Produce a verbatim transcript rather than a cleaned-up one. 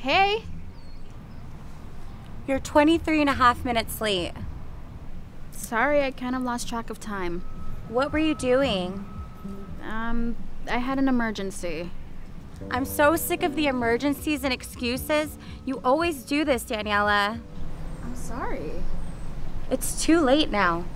Hey. You're twenty-three and a half minutes late. Sorry, I kind of lost track of time. What were you doing? Um, I had an emergency. I'm so sick of the emergencies and excuses. You always do this, Daniela. I'm sorry. It's too late now.